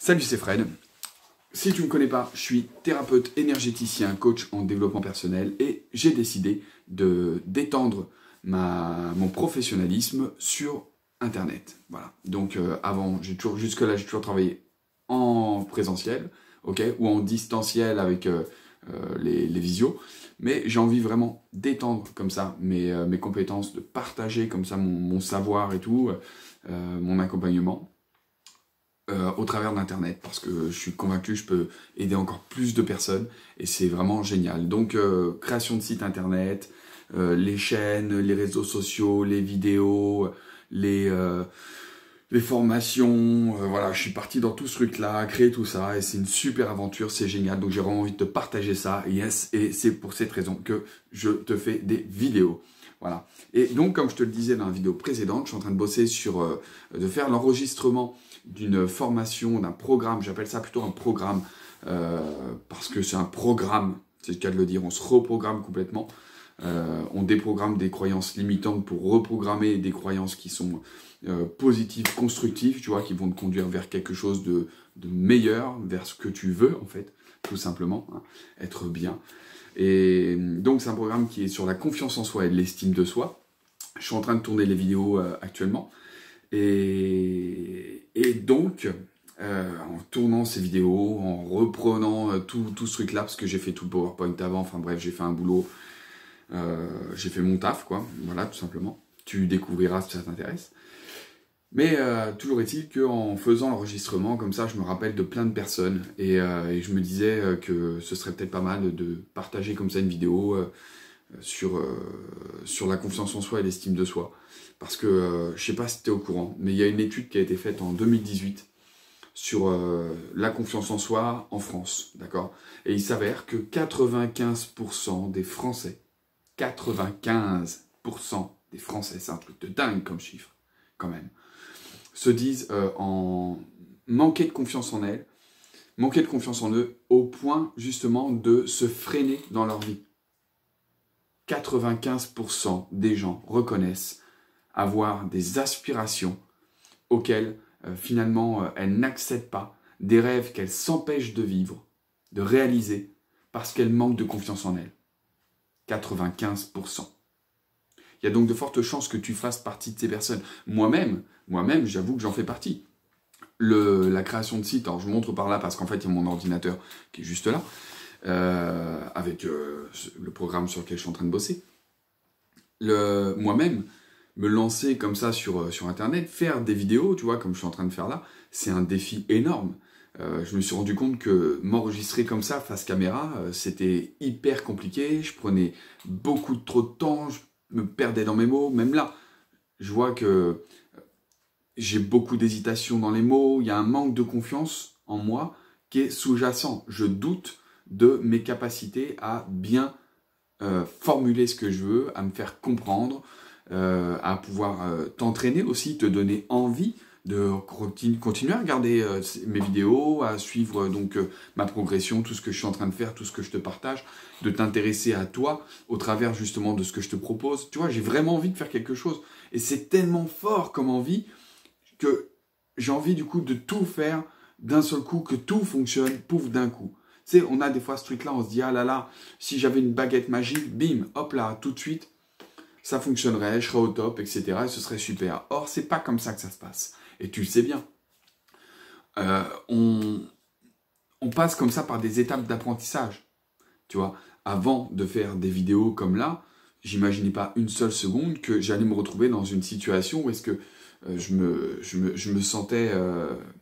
Salut, c'est Fred. Si tu ne me connais pas, je suis thérapeute énergéticien, coach en développement personnel et j'ai décidé d'étendre mon professionnalisme sur Internet. Voilà. Donc avant, jusque-là, j'ai toujours travaillé en présentiel, ok, ou en distanciel avec les visios. Mais j'ai envie vraiment d'étendre comme ça mes compétences, de partager comme ça mon savoir et tout, mon accompagnement. Au travers d'Internet, parce que je suis convaincu que je peux aider encore plus de personnes, et c'est vraiment génial. Donc, création de site Internet, les chaînes, les réseaux sociaux, les vidéos, les formations, voilà, je suis parti dans tout ce truc-là, créer tout ça, et c'est une super aventure, c'est génial, donc j'ai vraiment envie de te partager ça, yes, et c'est pour cette raison que je te fais des vidéos. Voilà. Et donc, comme je te le disais dans la vidéo précédente, je suis en train de bosser sur, de faire l'enregistrement d'une formation, d'un programme, j'appelle ça plutôt un programme, parce que c'est un programme, c'est le cas de le dire, on se reprogramme complètement, on déprogramme des croyances limitantes pour reprogrammer des croyances qui sont positives, constructives, tu vois, qui vont te conduire vers quelque chose de meilleur, vers ce que tu veux, en fait, tout simplement, hein, être bien. Et donc, c'est un programme qui est sur la confiance en soi et l'estime de soi. Je suis en train de tourner les vidéos actuellement. Et donc, en tournant ces vidéos, en reprenant tout ce truc-là, parce que j'ai fait tout le PowerPoint avant, enfin bref, j'ai fait un boulot, j'ai fait mon taf, quoi, voilà, tout simplement. Tu découvriras si ça t'intéresse. Mais toujours est-il qu'en faisant l'enregistrement, comme ça, je me rappelle de plein de personnes, et je me disais que ce serait peut-être pas mal de partager comme ça une vidéo sur la confiance en soi et l'estime de soi. Parce que, je sais pas si tu es au courant, mais il y a une étude qui a été faite en 2018 sur la confiance en soi en France, d'accord? Et il s'avère que 95% des Français, 95% des Français, c'est un truc de dingue comme chiffre, quand même, se disent en manquer de confiance en elles, manquer de confiance en eux, au point justement de se freiner dans leur vie. 95% des gens reconnaissent avoir des aspirations auxquelles finalement elles n'accèdent pas, des rêves qu'elles s'empêchent de vivre, de réaliser, parce qu'elles manquent de confiance en elles. 95%. Il y a donc de fortes chances que tu fasses partie de ces personnes. Moi-même, j'avoue que j'en fais partie. La création de site, alors je montre par là parce qu'en fait il y a mon ordinateur qui est juste là, avec le programme sur lequel je suis en train de bosser. Moi-même, me lancer comme ça sur Internet, faire des vidéos, tu vois, comme je suis en train de faire là, c'est un défi énorme. Je me suis rendu compte que m'enregistrer comme ça, face caméra, c'était hyper compliqué, je prenais trop de temps, je me perdais dans mes mots, même là, je vois que j'ai beaucoup d'hésitation dans les mots, il y a un manque de confiance en moi qui est sous-jacent. Je doute de mes capacités à bien formuler ce que je veux, à me faire comprendre, à pouvoir t'entraîner aussi, te donner envie de continuer à regarder mes vidéos, à suivre donc ma progression, tout ce que je suis en train de faire, tout ce que je te partage, de t'intéresser à toi au travers justement de ce que je te propose. Tu vois, j'ai vraiment envie de faire quelque chose. Et c'est tellement fort comme envie que j'ai envie du coup de tout faire d'un seul coup, que tout fonctionne, pouf, d'un coup. Tu sais, on a des fois ce truc-là, on se dit, ah là là, si j'avais une baguette magique, bim, hop là, tout de suite, ça fonctionnerait, je serais au top, etc. Et ce serait super. Or, c'est pas comme ça que ça se passe. Et tu le sais bien. On passe comme ça par des étapes d'apprentissage. Tu vois, avant de faire des vidéos comme là, j'imaginais pas une seule seconde que j'allais me retrouver dans une situation où est-ce que je me sentais... comment ?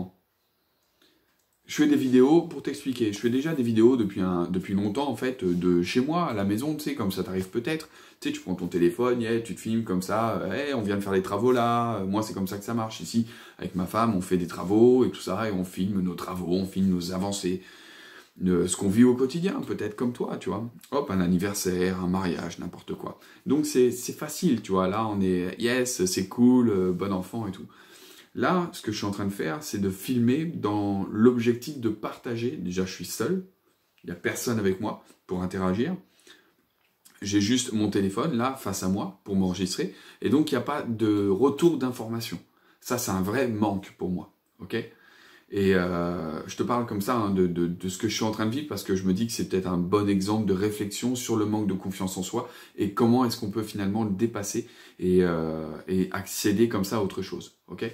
Je fais des vidéos, pour t'expliquer, je fais déjà des vidéos depuis longtemps, en fait, de chez moi, à la maison, tu sais, comme ça t'arrive peut-être. Tu sais, tu prends ton téléphone, yeah, tu te filmes comme ça, hey, on vient de faire les travaux là, moi c'est comme ça que ça marche. Ici, avec ma femme, on fait des travaux et tout ça, et on filme nos travaux, on filme nos avancées, ce qu'on vit au quotidien, peut-être comme toi, tu vois. Hop, un anniversaire, un mariage, n'importe quoi. Donc c'est facile, tu vois, là on est, yes, c'est cool, bon enfant et tout. Là, ce que je suis en train de faire, c'est de filmer dans l'objectif de partager. Déjà, je suis seul, il n'y a personne avec moi pour interagir. J'ai juste mon téléphone, là, face à moi, pour m'enregistrer. Et donc, il n'y a pas de retour d'information. Ça, c'est un vrai manque pour moi. Ok ? Et je te parle comme ça hein, de ce que je suis en train de vivre parce que je me dis que c'est peut-être un bon exemple de réflexion sur le manque de confiance en soi et comment est-ce qu'on peut finalement le dépasser et accéder comme ça à autre chose. Ok.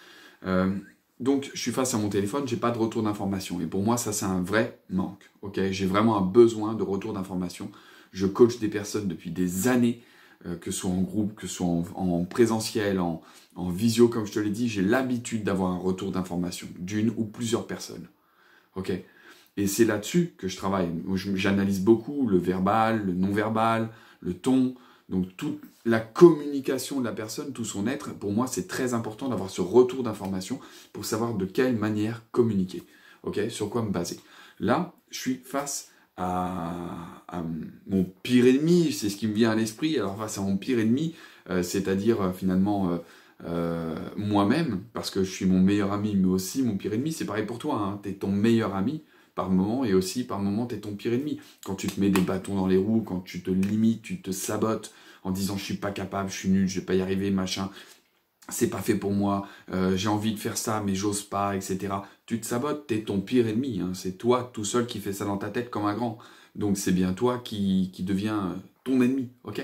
Donc, je suis face à mon téléphone, j'ai pas de retour d'information. Et pour moi, ça, c'est un vrai manque. Ok, j'ai vraiment un besoin de retour d'information. Je coach des personnes depuis des années, que ce soit en groupe, que ce soit en présentiel, en visio, comme je te l'ai dit. J'ai l'habitude d'avoir un retour d'information d'une ou plusieurs personnes. Ok. Et c'est là-dessus que je travaille. J'analyse beaucoup le verbal, le non-verbal, le ton. Donc toute la communication de la personne, tout son être, pour moi c'est très important d'avoir ce retour d'information pour savoir de quelle manière communiquer, ok, sur quoi me baser. Là, je suis face à mon pire ennemi, c'est ce qui me vient à l'esprit, alors face à mon pire ennemi, c'est-à-dire finalement moi-même, parce que je suis mon meilleur ami, mais aussi mon pire ennemi, c'est pareil pour toi, hein, t'es ton meilleur ami, par moment, et aussi par moment, t'es ton pire ennemi. Quand tu te mets des bâtons dans les roues, quand tu te limites, tu te sabotes en disant je suis pas capable, je suis nul, je vais pas y arriver, machin, c'est pas fait pour moi, j'ai envie de faire ça, mais j'ose pas, etc. Tu te sabotes, t'es ton pire ennemi, hein. C'est toi tout seul qui fais ça dans ta tête comme un grand. Donc c'est bien toi qui deviens ton ennemi, ok?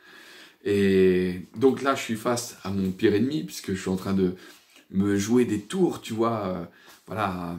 Et donc là, je suis face à mon pire ennemi, puisque je suis en train de me jouer des tours, tu vois, voilà,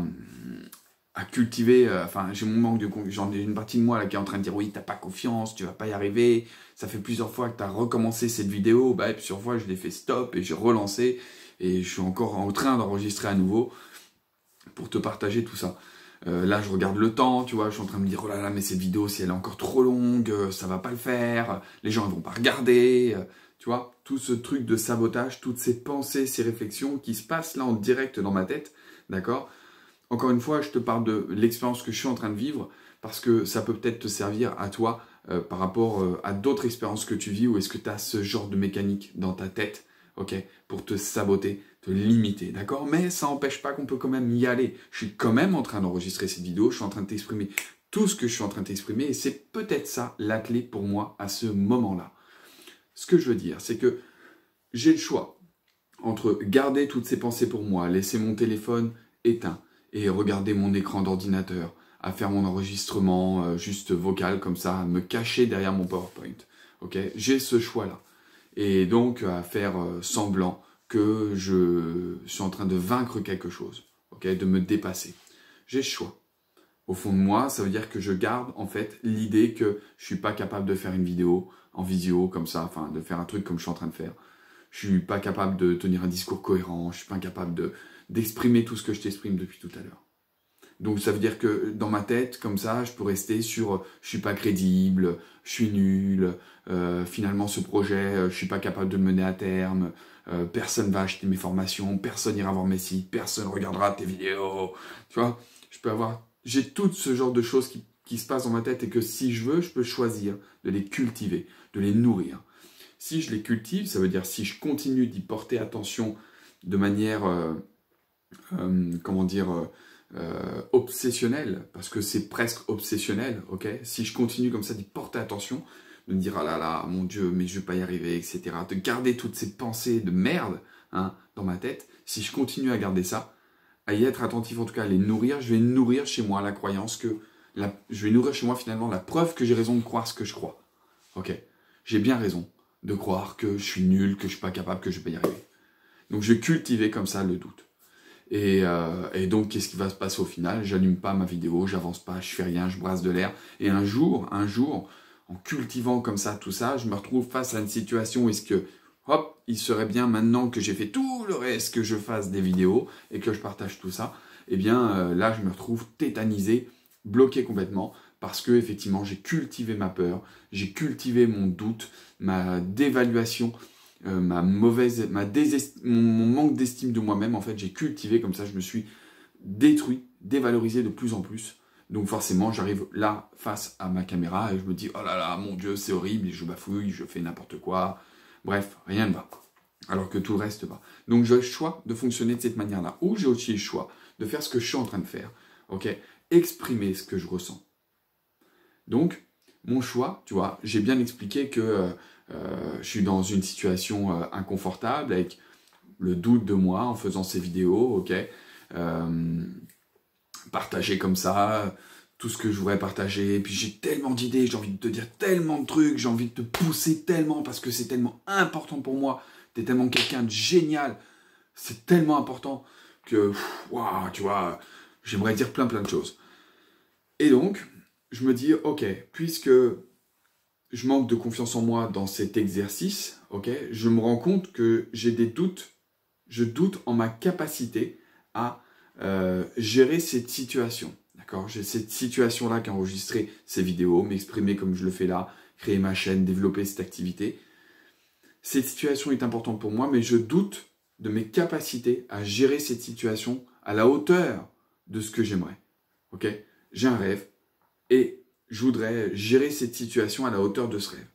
à cultiver, enfin j'ai mon manque de confiance, j'en ai une partie de moi là qui est en train de dire oui t'as pas confiance, tu vas pas y arriver, ça fait plusieurs fois que tu as recommencé cette vidéo, bah et plusieurs fois je l'ai fait stop et j'ai relancé et je suis encore en train d'enregistrer à nouveau pour te partager tout ça. Là je regarde le temps, tu vois, je suis en train de me dire oh là là mais cette vidéo si elle est encore trop longue, ça va pas le faire, les gens ils vont pas regarder, tu vois, tout ce truc de sabotage, toutes ces pensées, ces réflexions qui se passent là en direct dans ma tête, d'accord? Encore une fois, je te parle de l'expérience que je suis en train de vivre parce que ça peut peut-être te servir à toi par rapport à d'autres expériences que tu vis ou est-ce que tu as ce genre de mécanique dans ta tête, ok, pour te saboter, te limiter, d'accord? Mais ça n'empêche pas qu'on peut quand même y aller. Je suis quand même en train d'enregistrer cette vidéo, je suis en train de t'exprimer tout ce que je suis en train de t'exprimer et c'est peut-être ça la clé pour moi à ce moment-là. Ce que je veux dire, c'est que j'ai le choix entre garder toutes ces pensées pour moi, laisser mon téléphone éteint, et regarder mon écran d'ordinateur, à faire mon enregistrement juste vocal comme ça, à me cacher derrière mon PowerPoint. Ok, j'ai ce choix-là. Et donc à faire semblant que je suis en train de vaincre quelque chose, ok, de me dépasser. J'ai ce choix. Au fond de moi, ça veut dire que je garde en fait l'idée que je suis pas capable de faire une vidéo en visio comme ça, enfin de faire un truc comme je suis en train de faire. Je suis pas capable de tenir un discours cohérent, je suis pas incapable d'exprimer tout ce que je t'exprime depuis tout à l'heure. Donc ça veut dire que dans ma tête, comme ça, je peux rester sur je suis pas crédible, je suis nul, finalement ce projet, je suis pas capable de le mener à terme, personne va acheter mes formations, personne ira voir mes sites, personne regardera tes vidéos, tu vois, j'ai tout ce genre de choses qui se passent dans ma tête et que si je veux, je peux choisir de les cultiver, de les nourrir. Si je les cultive, ça veut dire si je continue d'y porter attention de manière, comment dire, obsessionnelle, parce que c'est presque obsessionnel, ok? Si je continue comme ça d'y porter attention, de me dire, ah là là, mon Dieu, mais je vais pas y arriver, etc. De garder toutes ces pensées de merde hein, dans ma tête, si je continue à garder ça, à y être attentif en tout cas, à les nourrir, je vais nourrir chez moi la croyance que, je vais nourrir chez moi finalement la preuve que j'ai raison de croire ce que je crois. Ok? J'ai bien raison de croire que je suis nul, que je suis pas capable, que je vais pas y arriver. Donc je vais cultiver comme ça le doute. Et donc qu'est-ce qui va se passer au final? J'allume pas ma vidéo, j'avance pas, je fais rien, je brasse de l'air. Et un jour, en cultivant comme ça tout ça, je me retrouve face à une situation où est-ce que, hop, il serait bien maintenant que j'ai fait tout le reste, que je fasse des vidéos et que je partage tout ça, eh bien là je me retrouve tétanisé, bloqué complètement, parce que effectivement j'ai cultivé ma peur, j'ai cultivé mon doute, ma dévaluation, mon manque d'estime de moi-même, en fait, j'ai cultivé comme ça, je me suis détruit, dévalorisé de plus en plus. Donc forcément, j'arrive là, face à ma caméra, et je me dis, oh là là, mon Dieu, c'est horrible, je bafouille, je fais n'importe quoi. Bref, rien ne va. Alors que tout le reste va. Donc j'ai le choix de fonctionner de cette manière-là. Ou j'ai aussi le choix de faire ce que je suis en train de faire. Ok, exprimer ce que je ressens. Donc, mon choix, tu vois, j'ai bien expliqué que je suis dans une situation inconfortable avec le doute de moi en faisant ces vidéos, ok. partager comme ça tout ce que je voudrais partager. Et puis j'ai tellement d'idées, j'ai envie de te dire tellement de trucs, j'ai envie de te pousser tellement parce que c'est tellement important pour moi. T'es tellement quelqu'un de génial, c'est tellement important que, waouh, tu vois, j'aimerais dire plein de choses. Et donc, je me dis, ok, puisque je manque de confiance en moi dans cet exercice, ok, je me rends compte que j'ai des doutes, je doute en ma capacité à gérer cette situation. D'accord, j'ai cette situation-là qui a enregistré ces vidéos, m'exprimer comme je le fais là, créer ma chaîne, développer cette activité. Cette situation est importante pour moi, mais je doute de mes capacités à gérer cette situation à la hauteur de ce que j'aimerais. Ok, j'ai un rêve et je voudrais gérer cette situation à la hauteur de ce rêve.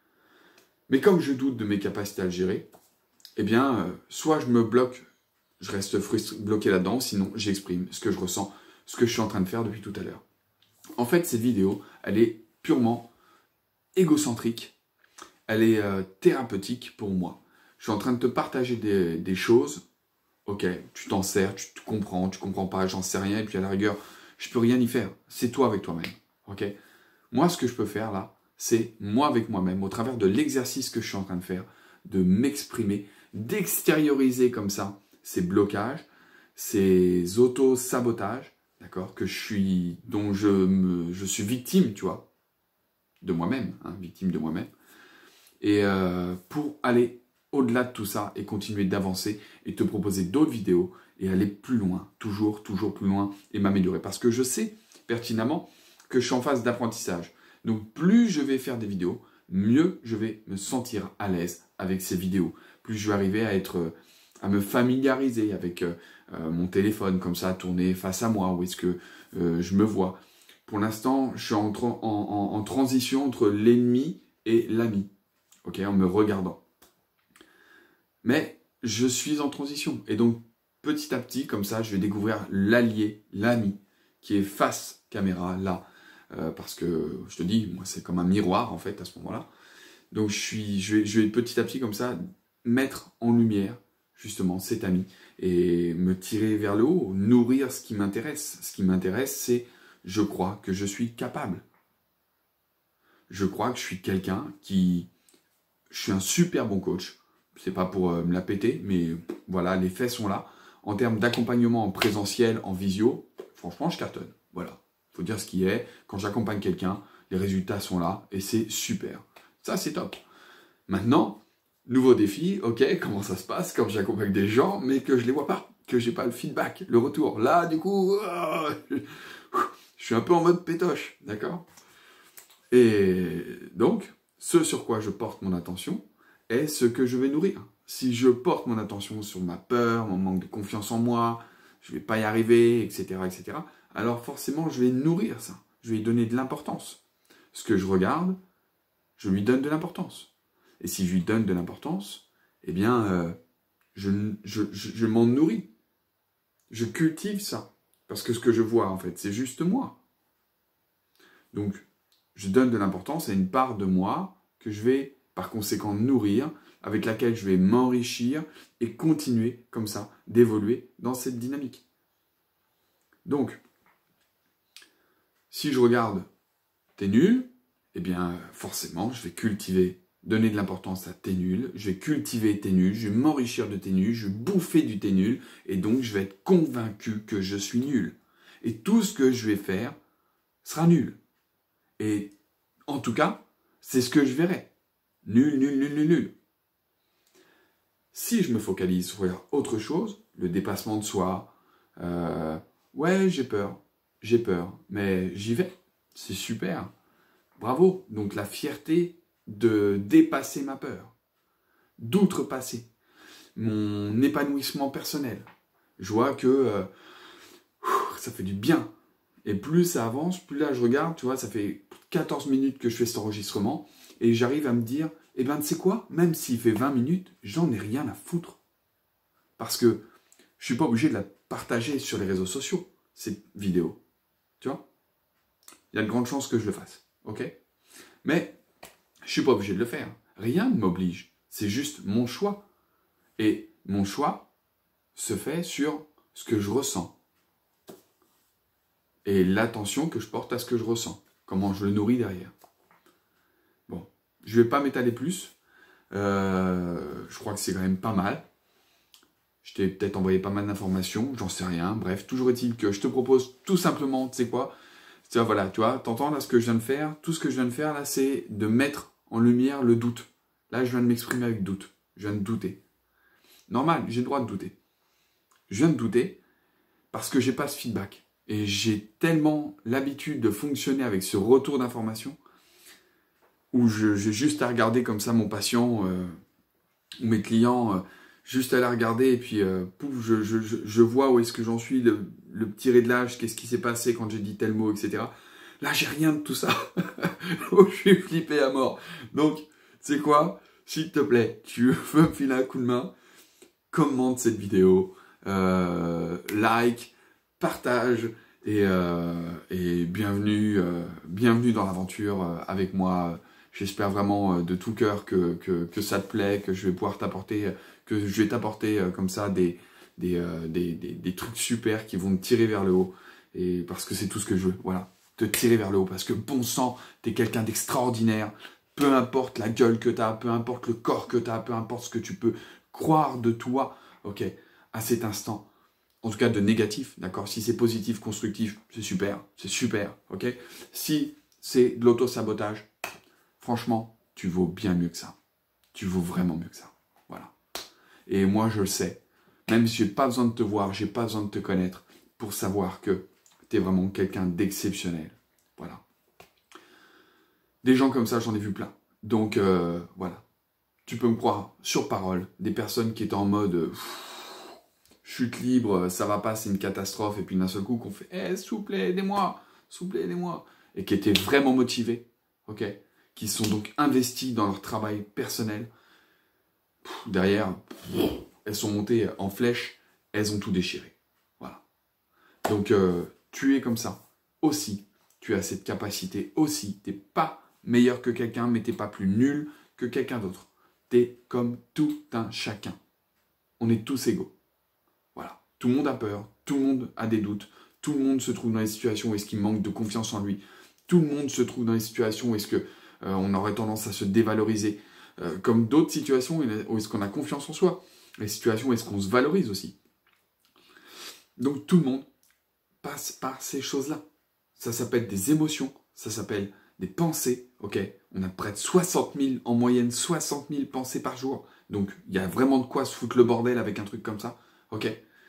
Mais comme je doute de mes capacités à le gérer, eh bien, soit je me bloque, je reste bloqué là-dedans, sinon j'exprime ce que je ressens, ce que je suis en train de faire depuis tout à l'heure. En fait, cette vidéo, elle est purement égocentrique, elle est thérapeutique pour moi. Je suis en train de te partager des choses, ok, tu t'en sers, tu comprends pas, j'en sais rien, et puis à la rigueur, je peux rien y faire, c'est toi avec toi-même, ok. Moi, ce que je peux faire là, c'est moi avec moi-même, au travers de l'exercice que je suis en train de faire, de m'exprimer, d'extérioriser comme ça ces blocages, ces auto-sabotages, d'accord, dont je suis victime, tu vois, de moi-même, hein, victime de moi-même, et pour aller au-delà de tout ça et continuer d'avancer et te proposer d'autres vidéos et aller plus loin, toujours plus loin et m'améliorer. Parce que je sais pertinemment que je suis en phase d'apprentissage. Donc plus je vais faire des vidéos, mieux je vais me sentir à l'aise avec ces vidéos. Plus je vais arriver à me familiariser avec mon téléphone comme ça, tourner face à moi, où est-ce que je me vois. Pour l'instant, je suis en transition entre l'ennemi et l'ami, ok, en me regardant. Mais je suis en transition. Et donc, petit à petit, comme ça, je vais découvrir l'allié, l'ami, qui est face caméra, là. Parce que, je te dis, moi, c'est comme un miroir, en fait, à ce moment-là. Donc, je vais petit à petit, comme ça, mettre en lumière, justement, cet ami. Et me tirer vers le haut, nourrir ce qui m'intéresse. Ce qui m'intéresse, c'est, je crois que je suis capable. Je crois que je suis quelqu'un qui... Je suis un super bon coach. C'est pas pour me la péter, mais voilà, les faits sont là. En termes d'accompagnement en présentiel, en visio, franchement, je cartonne. Voilà, faut dire ce qui est. Quand j'accompagne quelqu'un, les résultats sont là et c'est super. Ça, c'est top. Maintenant, nouveau défi, ok, comment ça se passe quand j'accompagne des gens, mais que je les vois pas, que j'ai pas le feedback, le retour. Là, du coup, je suis un peu en mode pétoche, d'accord? Et donc, ce sur quoi je porte mon attention est ce que je vais nourrir. Si je porte mon attention sur ma peur, mon manque de confiance en moi, je ne vais pas y arriver, etc., alors forcément, je vais nourrir ça. Je vais lui donner de l'importance. Ce que je regarde, je lui donne de l'importance. Et si je lui donne de l'importance, eh bien, je m'en nourris. Je cultive ça. Parce que ce que je vois, en fait, c'est juste moi. Donc, je donne de l'importance à une part de moi que je vais par conséquent nourrir, avec laquelle je vais m'enrichir et continuer comme ça d'évoluer dans cette dynamique. Donc, si je regarde t'es nul, eh bien forcément je vais cultiver, donner de l'importance à t'es nul, je vais cultiver t'es nul, je vais m'enrichir de t'es nul, je vais bouffer du t'es nul, et donc je vais être convaincu que je suis nul. Et tout ce que je vais faire sera nul. Et en tout cas, c'est ce que je verrai. Nul, nul, nul, nul, nul. Si je me focalise sur autre chose, le dépassement de soi, ouais, j'ai peur, mais j'y vais, c'est super, bravo. Donc la fierté de dépasser ma peur, d'outrepasser mon épanouissement personnel. Je vois que ça fait du bien. Et plus ça avance, plus là je regarde, tu vois, ça fait 14 minutes que je fais cet enregistrement, et j'arrive à me dire, eh ben tu sais quoi, même s'il fait 20 minutes, j'en ai rien à foutre. Parce que je suis pas obligé de la partager sur les réseaux sociaux, cette vidéo. Tu vois, il y a de grandes chances que je le fasse, ok? Mais je suis pas obligé de le faire. Rien ne m'oblige. C'est juste mon choix. Et mon choix se fait sur ce que je ressens. Et l'attention que je porte à ce que je ressens. Comment je le nourris derrière. Bon, je ne vais pas m'étaler plus. Je crois que c'est quand même pas mal. Je t'ai peut-être envoyé pas mal d'informations, j'en sais rien. Bref, toujours est-il que je te propose tout simplement, tu sais quoi? Voilà, tu vois, t'entends là ce que je viens de faire? Tout ce que je viens de faire là, c'est de mettre en lumière le doute. Là, je viens de m'exprimer avec doute. Je viens de douter. Normal, j'ai le droit de douter. Je viens de douter parce que j'ai pas ce feedback. Et j'ai tellement l'habitude de fonctionner avec ce retour d'information où j'ai juste à regarder comme ça mon patient ou mes clients, juste à la regarder et puis pouf, je vois où est-ce que j'en suis, le petit réglage, qu'est-ce qui s'est passé quand j'ai dit tel mot, etc. Là, j'ai rien de tout ça. Je suis flippé à mort. Donc, tu sais quoi? S'il te plaît, tu veux me filer un coup de main, commente cette vidéo, like, partage et bienvenue, bienvenue dans l'aventure avec moi. J'espère vraiment de tout cœur que ça te plaît, que je vais pouvoir t'apporter, que je vais t'apporter comme ça des trucs super qui vont te tirer vers le haut. Et parce que c'est tout ce que je veux, voilà, te tirer vers le haut. Parce que bon sang, t'es quelqu'un d'extraordinaire. Peu importe la gueule que t'as, peu importe le corps que t'as, peu importe ce que tu peux croire de toi, ok, à cet instant. En tout cas de négatif, d'accord? Si c'est positif, constructif, c'est super, ok? Si c'est de l'auto-sabotage, franchement, tu vaux bien mieux que ça. Tu vaux vraiment mieux que ça. Voilà. Et moi, je le sais. Même si j'ai pas besoin de te voir, j'ai pas besoin de te connaître pour savoir que tu es vraiment quelqu'un d'exceptionnel. Voilà. Des gens comme ça, j'en ai vu plein. Donc, voilà. Tu peux me croire sur parole. Des personnes qui étaient en mode chute libre, ça va pas, c'est une catastrophe. Et puis d'un seul coup, qu'on fait s'il vous plaît, aidez-moi. S'il vous plaît, aidez-moi. Et qui étaient vraiment motivés. Ok? Qui sont donc investis dans leur travail personnel. Derrière, elles sont montées en flèche, elles ont tout déchiré. Voilà. Donc, tu es comme ça. Aussi, tu as cette capacité. Aussi, tu n'es pas meilleur que quelqu'un, mais tu n'es pas plus nul que quelqu'un d'autre. Tu es comme tout un chacun. On est tous égaux. Voilà. Tout le monde a peur, tout le monde a des doutes, tout le monde se trouve dans des situations où est-ce qu'il manque de confiance en lui. Tout le monde se trouve dans des situations où est-ce que on aurait tendance à se dévaloriser, comme d'autres situations où est-ce qu'on a confiance en soi, les situations où est-ce qu'on se valorise aussi. Donc tout le monde passe par ces choses-là. Ça s'appelle des émotions, ça s'appelle des pensées, ok? On a près de 60 000, en moyenne 60 000 pensées par jour, donc il y a vraiment de quoi se foutre le bordel avec un truc comme ça, ok?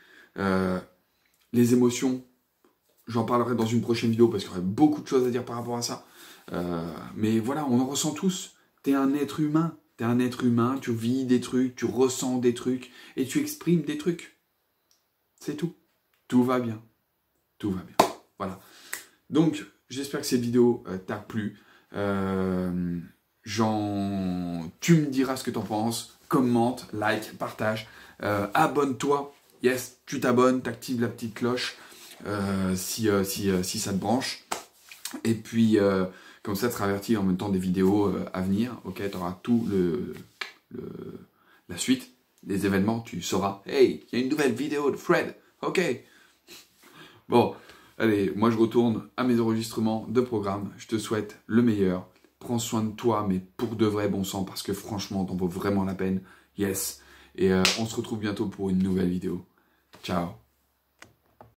Les émotions, j'en parlerai dans une prochaine vidéo parce qu'il y aurait beaucoup de choses à dire par rapport à ça. Mais voilà, on en ressent tous. T'es un être humain. T'es un être humain, tu vis des trucs, tu ressens des trucs et tu exprimes des trucs. C'est tout. Tout va bien. Tout va bien. Voilà. Donc, j'espère que cette vidéo t'a plu. Tu me diras ce que t'en penses. Commente, like, partage. Abonne-toi. Yes, tu t'abonnes, t'actives la petite cloche si ça te branche. Et puis, comme ça, tu seras averti en même temps des vidéos à venir. Ok, tu auras tout la suite des événements. Tu sauras, hey, il y a une nouvelle vidéo de Fred. Ok. Bon, allez, moi je retourne à mes enregistrements de programme. Je te souhaite le meilleur. Prends soin de toi, mais pour de vrai, bon sang, parce que franchement, t'en vaut vraiment la peine. Yes. Et on se retrouve bientôt pour une nouvelle vidéo. Ciao.